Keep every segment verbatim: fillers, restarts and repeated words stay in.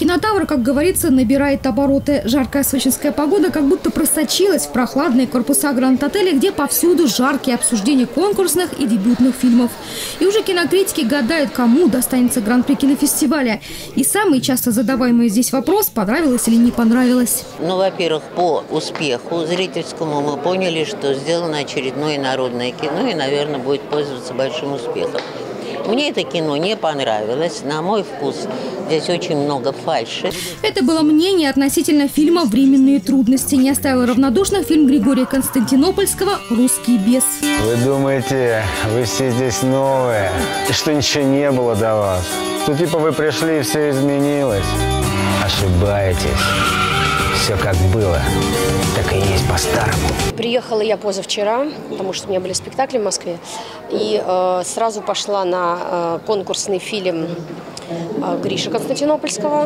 Кинотавр, как говорится, набирает обороты. Жаркая сочинская погода как будто просочилась в прохладные корпуса Гранд-отеля, где повсюду жаркие обсуждения конкурсных и дебютных фильмов. И уже кинокритики гадают, кому достанется гран-при кинофестиваля. И самый часто задаваемый здесь вопрос – понравилось или не понравилось. Ну, во-первых, по успеху зрительскому мы поняли, что сделано очередное народное кино и, наверное, будет пользоваться большим успехом. Мне это кино не понравилось. На мой вкус здесь очень много фальши. Это было мнение относительно фильма «Временные трудности». Не оставил равнодушным фильм Григория Константинопольского «Русский бес». Вы думаете, вы все здесь новые, и что ничего не было до вас? Что типа вы пришли и все изменилось? Ошибаетесь. Все как было, так и есть по-старому. Приехала я позавчера, потому что у меня были спектакли в Москве. И э, сразу пошла на э, конкурсный фильм э, Гриши Константинопольского.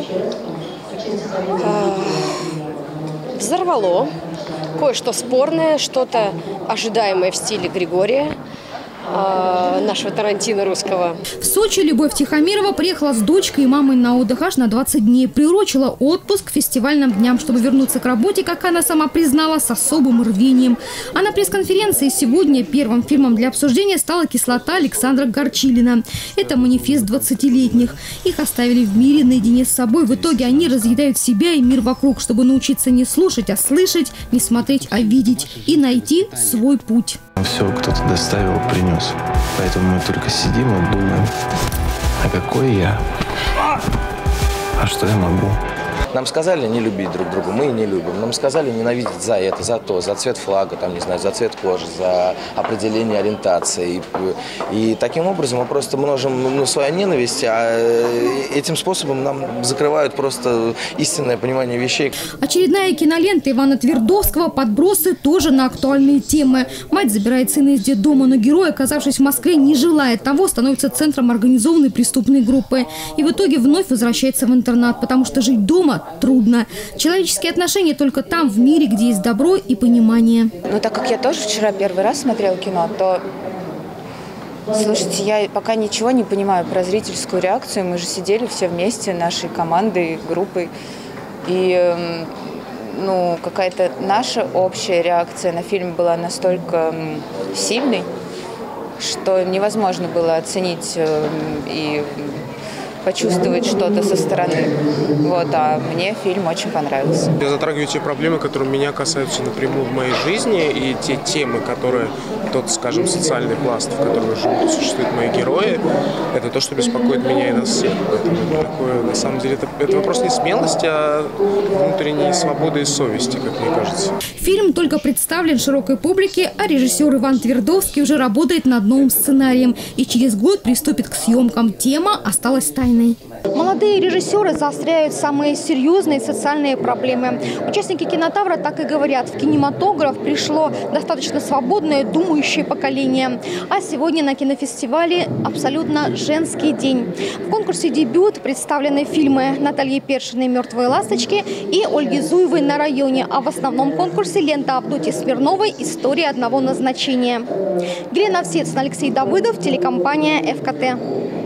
Э, взорвало. Кое-что спорное, что-то ожидаемое в стиле Григория, нашего Тарантино русского. В Сочи Любовь Тихомирова приехала с дочкой и мамой на отдых аж на двадцать дней. Приурочила отпуск к фестивальным дням, чтобы вернуться к работе, как она сама признала, с особым рвением. А на пресс-конференции сегодня первым фильмом для обсуждения стала «Кислота» Александра Горчилина. Это манифест двадцатилетних. Их оставили в мире наедине с собой. В итоге они разъедают себя и мир вокруг, чтобы научиться не слушать, а слышать, не смотреть, а видеть и найти свой путь. Все кто-то доставил, принес. Поэтому мы только сидим и думаем, а какой я, а что я могу. Нам сказали не любить друг друга, мы и не любим. Нам сказали ненавидеть за это, за то, за цвет флага, там, не знаю, за цвет кожи, за определение ориентации. И, и таким образом мы просто множим ну, свою ненависть, а этим способом нам закрывают просто истинное понимание вещей. Очередная кинолента Ивана Твердовского «Подбросы» тоже на актуальные темы. Мать забирает сына из детдома, но герой, оказавшись в Москве, не желает того, становится центром организованной преступной группы. И в итоге вновь возвращается в интернат, потому что жить дома трудно. Человеческие отношения только там, в мире, где есть добро и понимание. Ну, так как я тоже вчера первый раз смотрела кино, то, слушайте, я пока ничего не понимаю про зрительскую реакцию. Мы же сидели все вместе, нашей командой, группой. И, ну, какая-то наша общая реакция на фильм была настолько сильной, что невозможно было оценить и почувствовать что-то со стороны. Вот, а мне фильм очень понравился. Я затрагиваю те проблемы, которые меня касаются напрямую в моей жизни, и те темы, которые, тот, скажем, социальный пласт, в котором живут и существуют мои герои, это то, что беспокоит меня и нас всех. Поэтому такое, на самом деле, это, это вопрос не смелости, а внутренней свободы и совести, как мне кажется. Фильм только представлен широкой публике, а режиссер Иван Твердовский уже работает над новым сценарием и через год приступит к съемкам. Тема осталась тайной. Молодые режиссеры заостряют самые серьезные социальные проблемы. Участники кинотавра так и говорят, в кинематограф пришло достаточно свободное, думающее поколение. А сегодня на кинофестивале абсолютно женский день. В конкурсе «Дебют» представлены фильмы Натальи Першиной «Мертвые ласточки» и Ольги Зуевой «На районе». А в основном конкурсе лента Авдотьи Смирновой «История одного назначения». Елена Овсецина, Алексей Давыдов, телекомпания эф ка тэ.